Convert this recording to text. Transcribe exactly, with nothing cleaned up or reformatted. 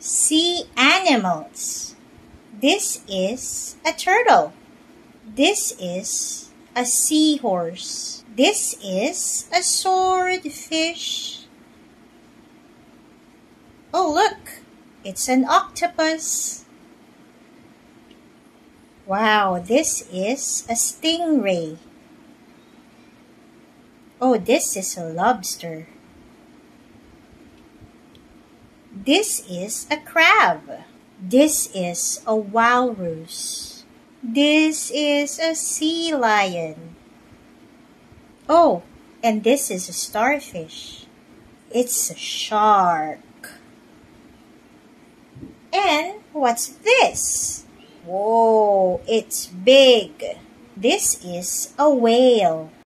Sea animals. This is a turtle. This is a seahorse. This is a swordfish. Oh, look! It's an octopus. Wow, this is a stingray. Oh, this is a lobster. This is a crab. This is a walrus. This is a sea lion. Oh, and this is a starfish. It's a shark. And what's this? Whoa, it's big. This is a whale.